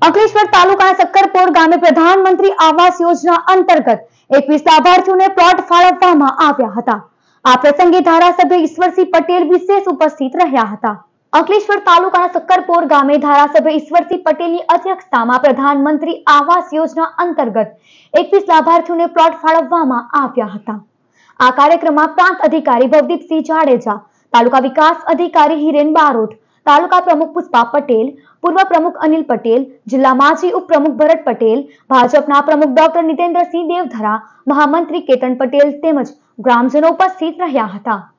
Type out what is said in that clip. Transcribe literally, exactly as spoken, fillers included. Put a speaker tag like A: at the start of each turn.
A: અંકલેશ્વર તાલુકાના સક્કરપોર ગામે પ્રધાનમંત્રી આવાસ યોજના અંતર્ગત એકવીસ લાભાર્થીઓને પ્લોટ ફાળવવામાં આવ્યા હતા। આ પ્રસંગે ધારાસભ્ય ઈશ્વરસિંહ પટેલ વિશેષ ઉપસ્થિત રહ્યા હતા। અંકલેશ્વર તાલુકાના સક્કરપોર ગામે ધારાસભ્ય ઈશ્વરસિંહ પટેલની અધ્યક્ષતામાં પ્રધાનમંત્રી આવાસ યોજના અંતર્ગત એકવીસ લાભાર્થીઓને પ્લોટ ફાળવવામાં આવ્યા હતા। આ કાર્યક્રમમાં પ્રાંત અધિકારી ભવદીપસિંહ જાડેજા, તાલુકા વિકાસ અધિકારી હિરેન બારોટ, તાલુકા પ્રમુખ પુષ્પા પટેલ, પૂર્વ પ્રમુખ અનિલ પટેલ, જિલ્લા માજી ઉપપ્રમુખ ભરત પટેલ, ભાજપના પ્રમુખ ડોક્ટર નીતેન્દ્રસિંહ દેવધરા, મહામંત્રી કેતન પટેલ તેમજ ગ્રામજનો ઉપસ્થિત રહ્યા હતા।